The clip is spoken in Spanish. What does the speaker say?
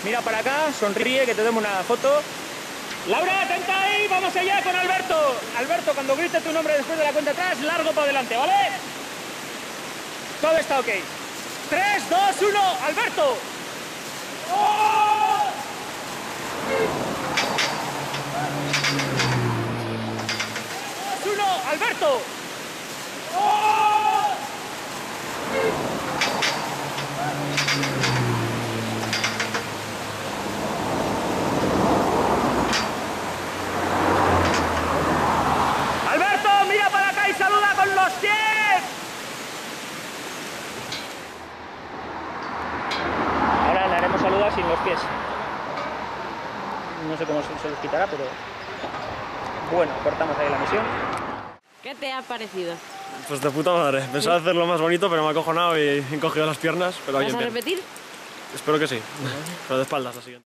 Mira para acá, sonríe, que te demos una foto. Laura, atenta ahí, vamos allá con Alberto. Alberto, cuando grite tu nombre después de la cuenta atrás, largo para adelante, ¿vale? Todo está ok. 3, 2, 1, Alberto. ¡Oh! 3, 2, 1, Alberto. ¡Oh! Alberto, mira para acá y saluda con los pies. Ahora le haremos saludar sin los pies. No sé cómo se los quitará, pero bueno, cortamos ahí la misión. ¿Qué te ha parecido? Pues de puta madre. Pensaba hacerlo más bonito, pero me ha acojonado y he encogido las piernas, pero ¿Vas bien, a bien. repetir? Espero que sí, pero de espaldas la siguiente.